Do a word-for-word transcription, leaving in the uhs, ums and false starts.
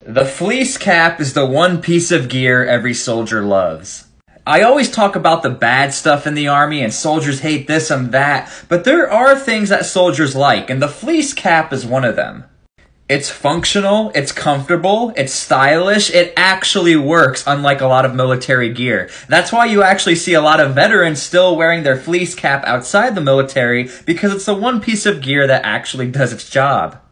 The fleece cap is the one piece of gear every soldier loves. I always talk about the bad stuff in the Army and soldiers hate this and that, but there are things that soldiers like, and the fleece cap is one of them. It's functional, it's comfortable, it's stylish, it actually works, unlike a lot of military gear. That's why you actually see a lot of veterans still wearing their fleece cap outside the military, because it's the one piece of gear that actually does its job.